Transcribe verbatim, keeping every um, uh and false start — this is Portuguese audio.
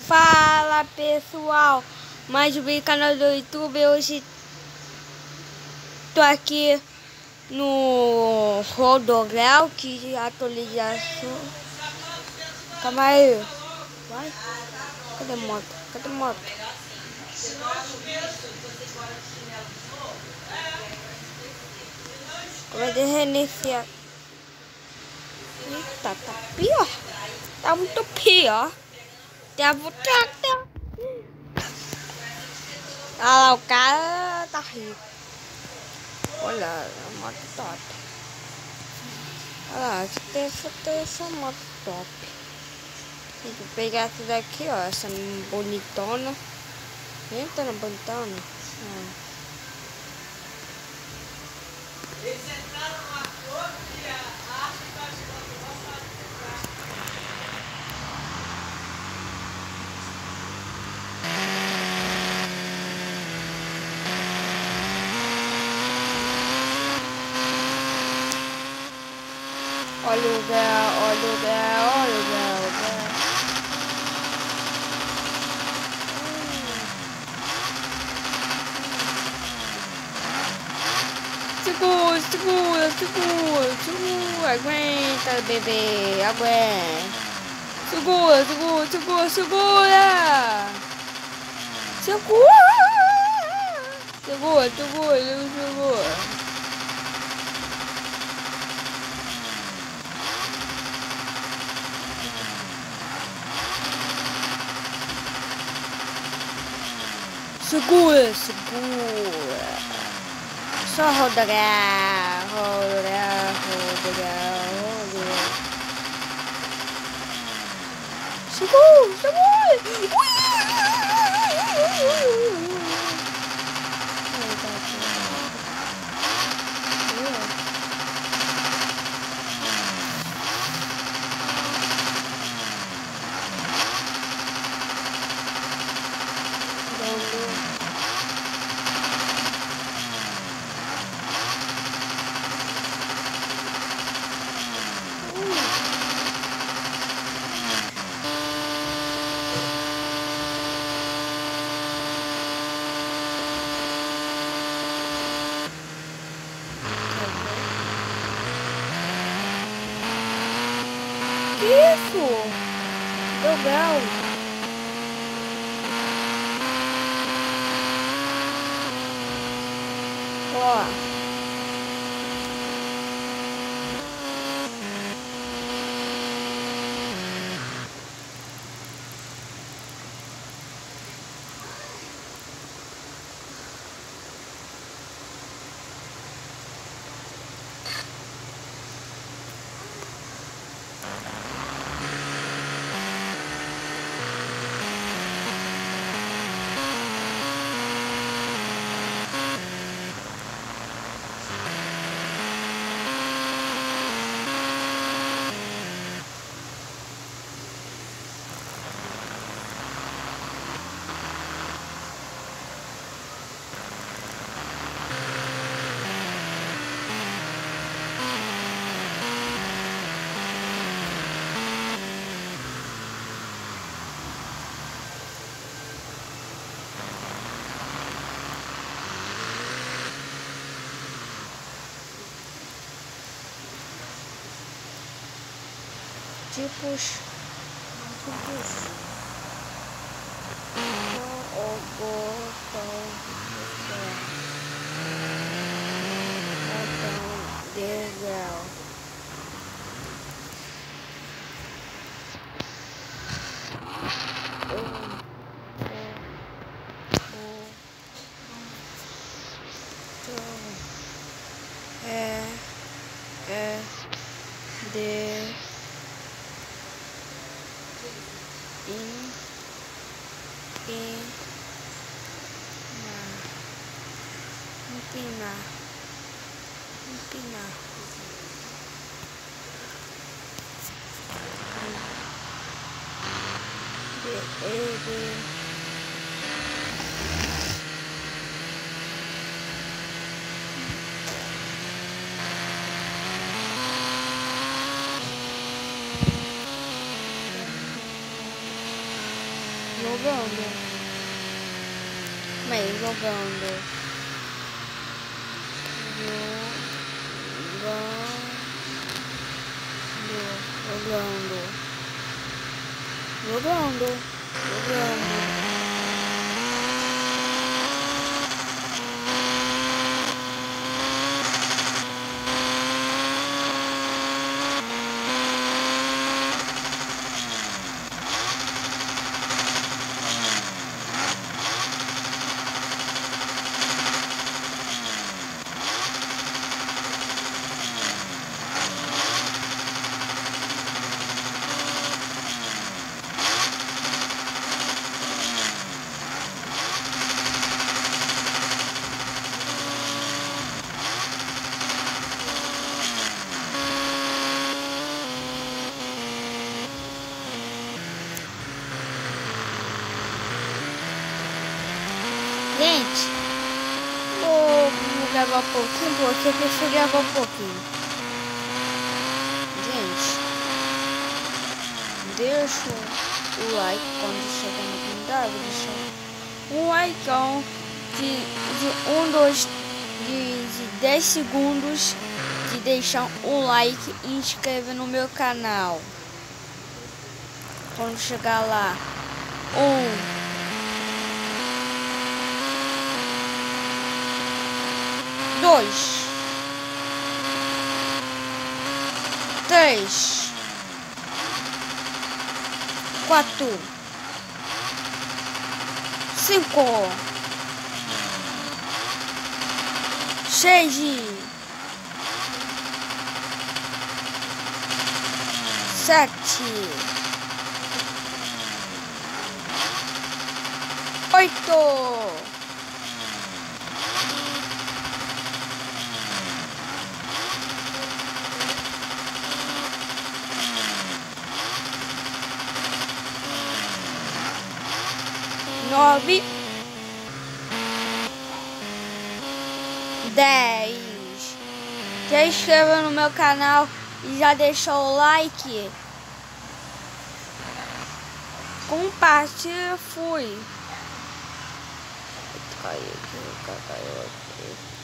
Fala pessoal, mais um vídeo no canal do YouTube. Hoje tô aqui no Rodogrel, que atualização. Calma aí. Vai. Cadê a moto? Cadê a moto? Vai de reiniciar. Eita, tá pior. Tá muito pior. Tem botata. Olha lá, o cara tá rico. Olha, a moto top. Olha lá, tem essa, tem essa moto top. Tem que pegar essa daqui, ó. Essa bonitona. Eita, na bonitona. Ah. Eles entraram no acordo e acho que vai chegar no nosso. Olha o lugar, olha o lugar, olha o lugar, olha o lugar. Segura, segura, segura, segura, aguenta, bebê, aguenta. Segura, segura, segura, segura. Segura. Segura, segura, segura. Segura, segura. Só rodar, rodar, rodar, rodar. Segura, segura. Que isso? Deu grau. Ó. Tipos, tipos, o botão, botão de grau. É, é, de In, in, empinar, empinar, de, de, Jogando. Meio jogando. Jogando. Jogando. Jogando. Jogando. Gente, vou gravar um pouquinho, porque eu prefiro gravar um pouquinho. Gente, deixa o like quando chegar no comentário, deixa um like de, de um, dois, de, de dez segundos de deixar um like e inscrever no meu canal. Quando chegar lá, um dois, três, quatro, cinco, seis, sete, oito, nove, dez. Já inscreva no meu canal e já deixou o like. Compartilha, fui. Caiu aqui, caiu aqui.